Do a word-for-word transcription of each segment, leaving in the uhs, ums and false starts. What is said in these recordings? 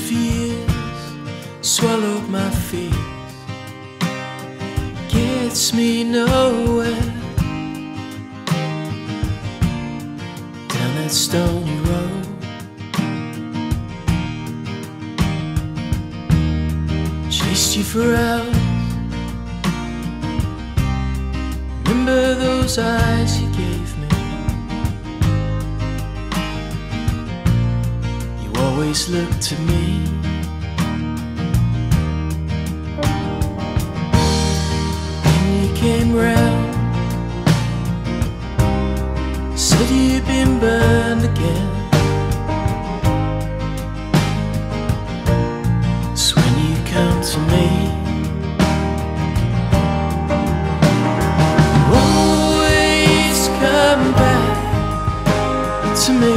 of years swallowed my fears, gets me nowhere. Down that stony road, chased you for hours. Remember those eyes you gave me? You always looked to me. When you came round, said you'd been burned again. So when you come to me, to me,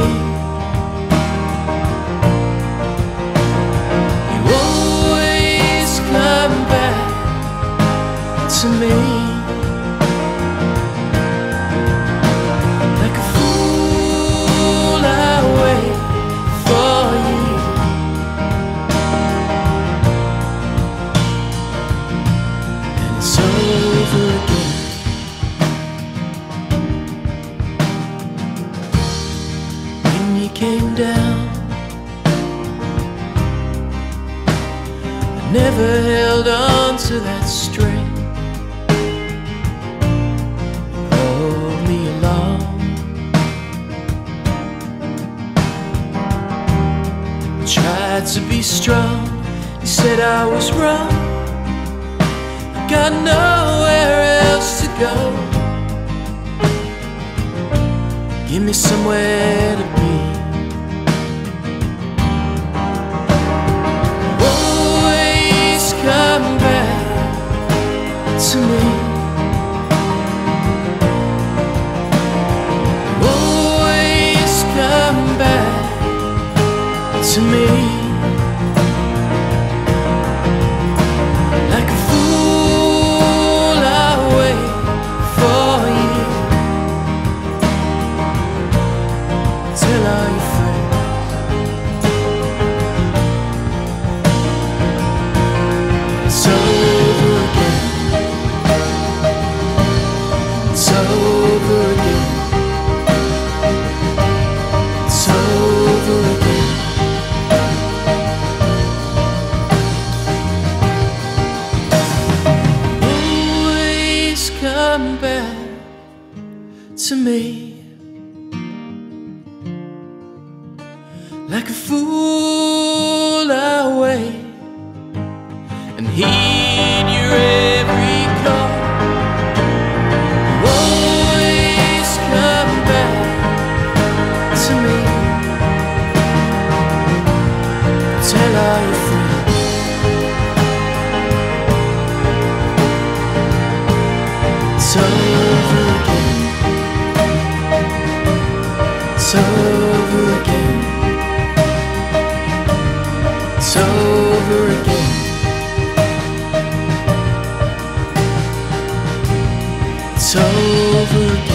you always come back to me. Like a fool I wait for you, and it's over again. You came down, I never held on to that string. You pulled me along, tried to be strong. You said I was wrong, I got nowhere else to go. Give me somewhere to be. Always come back to me. Always come back to me. Like a fool I wait for you, till all your friends it's over again. It's over again. It's over again. Always come back to me. Like a fool I wait and heed your every call. You always come back to me. Tell all your friends it's over again. It's over again. It's over again. It's over again.